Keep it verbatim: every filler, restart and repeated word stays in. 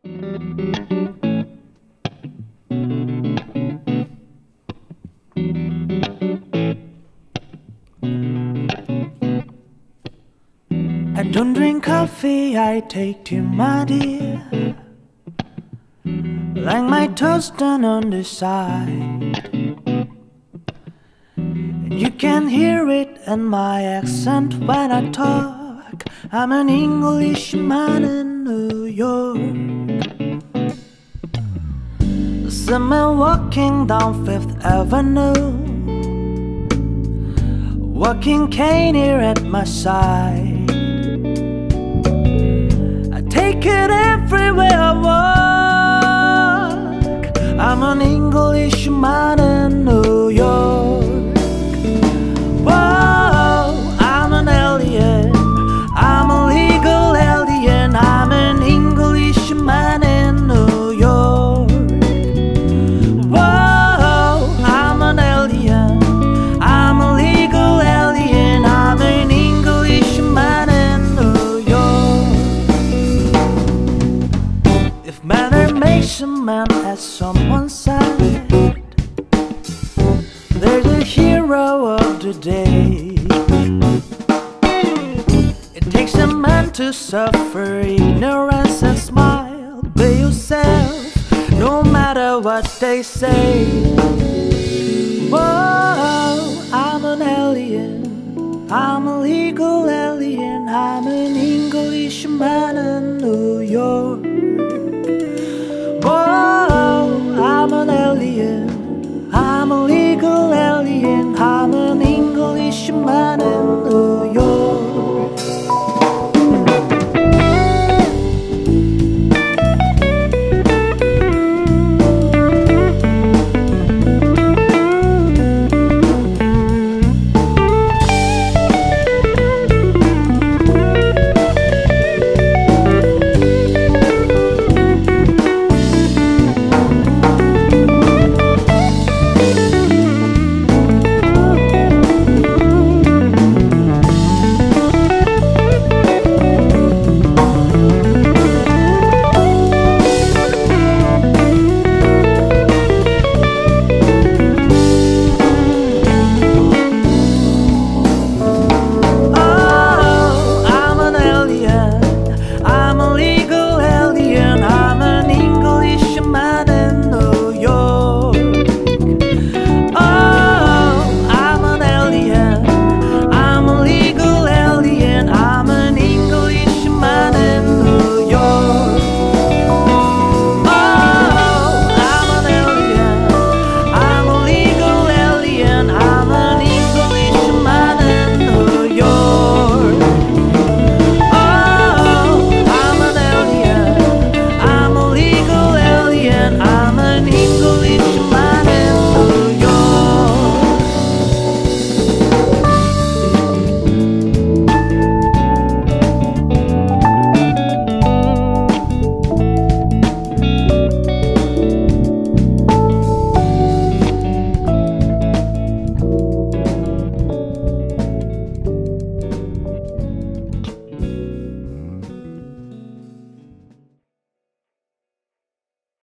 I don't drink coffee, I take tea, my dear. Like my toast done on the side, and you can hear it in my accent when I talk. I'm an Englishman in New York. Someone walking down Fifth Avenue, walking cane here at my side. I take it everywhere I walk. I'm an Englishman in New York. Whoa, I'm an alien, I'm a legal alien. I'm an Englishman in New York. Whoa, I'm an alien, I'm a legal alien. I'm an Englishman in New York. If manner makes a man, as someone said, there's a hero of the day. It takes a man to suffer ignorance and smile. Be yourself, no matter what they say. Whoa, I'm an alien, I'm a legal alien. I'm an Englishman in New York.